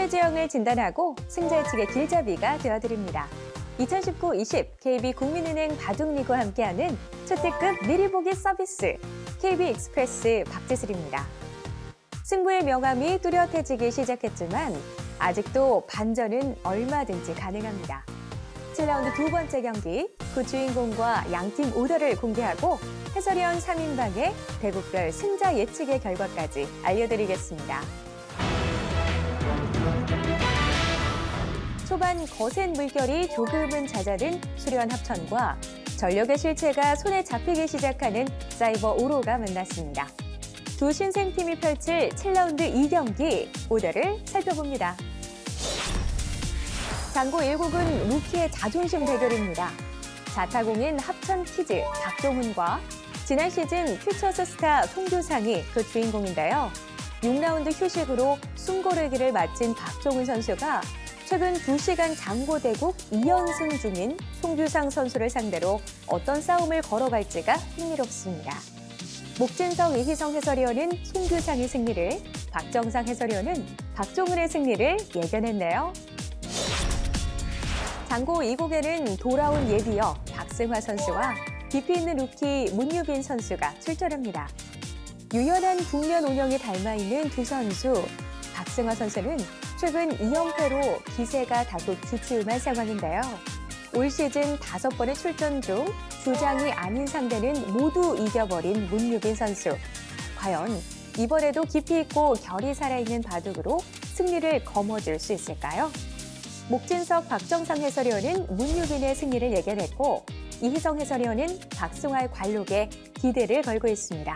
최재형을 진단하고 승자 측의 길잡이가 되어드립니다. 2019-20 KB국민은행 바둑리그와 함께하는 초특급 미리 보기 서비스 KB익스프레스 박지슬입니다. 승부의 명암이 뚜렷해지기 시작했지만 아직도 반전은 얼마든지 가능합니다. 7라운드 두 번째 경기, 그 주인공과 양팀 오더를 공개하고 해설위원 3인방의 대국별 승자 예측의 결과까지 알려드리겠습니다. 초반 거센 물결이 조금은 잦아든 수려한 합천과 전력의 실체가 손에 잡히기 시작하는 사이버 오로가 만났습니다. 두 신생팀이 펼칠 7라운드 2경기 오더를 살펴봅니다. 장고 1국은 루키의 자존심 대결입니다. 자타공인 합천 키즈 박종훈과 지난 시즌 퓨처스 스타 송규상이 그 주인공인데요. 6라운드 휴식으로 숨고르기를 마친 박종훈 선수가 최근 2시간 장고 대국 2연승 중인 송규상 선수를 상대로 어떤 싸움을 걸어갈지가 흥미롭습니다. 목진석 이희성 해설위원은 송규상의 승리를, 박정상 해설위원은 박종훈의 승리를 예견했네요. 장고 2국에는 돌아온 예비역 박승화 선수와 깊이 있는 루키 문유빈 선수가 출전합니다. 유연한 국면 운영이 닮아있는 두 선수. 박승화 선수는 최근 2연패로 기세가 다소 주춤한 상황인데요. 올 시즌 5번의 출전 중 주장이 아닌 상대는 모두 이겨버린 문유빈 선수. 과연 이번에도 깊이 있고 결이 살아있는 바둑으로 승리를 거머쥘 수 있을까요? 목진석 박정상 해설위원은 문유빈의 승리를 예견했고 이희성 해설위원은 박승화의 관록에 기대를 걸고 있습니다.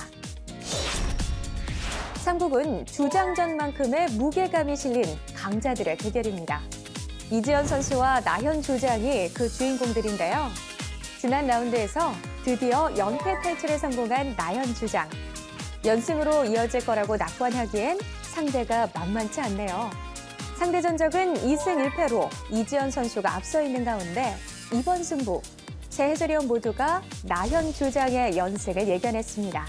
3국은 주장전만큼의 무게감이 실린 강자들의 대결입니다. 이지연 선수와 나현 주장이 그 주인공들인데요. 지난 라운드에서 드디어 연패 탈출에 성공한 나현 주장. 연승으로 이어질 거라고 낙관하기엔 상대가 만만치 않네요. 상대 전적은 2승 1패로 이지연 선수가 앞서 있는 가운데 이번 승부, 세 해설위원 모두가 나현 주장의 연승을 예견했습니다.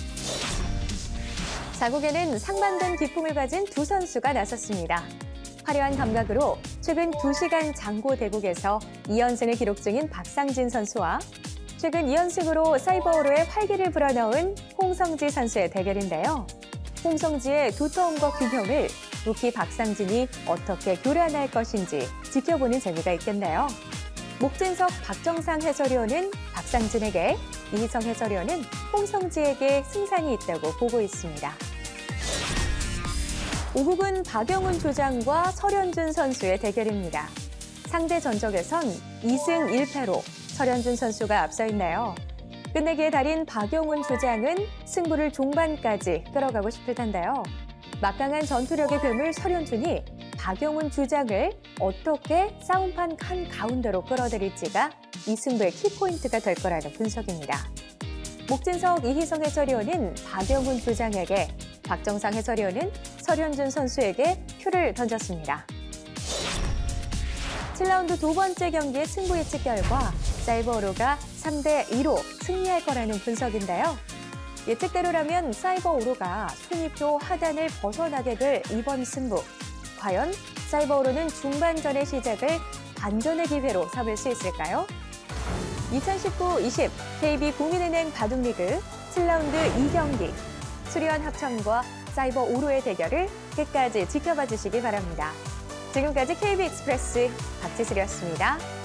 4국에는 상반된 기풍을 가진 두 선수가 나섰습니다. 화려한 감각으로 최근 2시간 장고 대국에서 2연승을 기록 중인 박상진 선수와 최근 2연승으로 사이버오로의 활기를 불어넣은 홍성지 선수의 대결인데요. 홍성지의 두터움과 균형을 루키 박상진이 어떻게 교란할 것인지 지켜보는 재미가 있겠네요. 목진석 박정상 해설위원은 박상진에게, 이희성 해설위원은 홍성지에게 승산이 있다고 보고 있습니다. 5국은 박영훈 조장과 설현준 선수의 대결입니다. 상대 전적에선 2승 1패로 설현준 선수가 앞서 있네요. 끝내기의 달인 박영훈 조장은 승부를 종반까지 끌어가고 싶을 텐데요. 막강한 전투력의 괴물 설현준이 박영훈 주장을 어떻게 싸움판 한가운데로 끌어들일지가 이 승부의 키포인트가 될 거라는 분석입니다. 목진석 이희성 해설위원은 박영훈 주장에게, 박정상 해설위원은 설현준 선수에게 표를 던졌습니다. 7라운드 두 번째 경기의 승부 예측 결과 사이버오로가 3대2로 승리할 거라는 분석인데요. 예측대로라면 사이버오로가 순위표 하단을 벗어나게 될 이번 승부. 과연 사이버오로는 중반전의 시작을 반전의 기회로 삼을 수 있을까요? 2019-20 KB국민은행 바둑리그 7라운드 2경기. 수려한 합천과 사이버오로의 대결을 끝까지 지켜봐 주시기 바랍니다. 지금까지 KB익스프레스 박지슬이었습니다.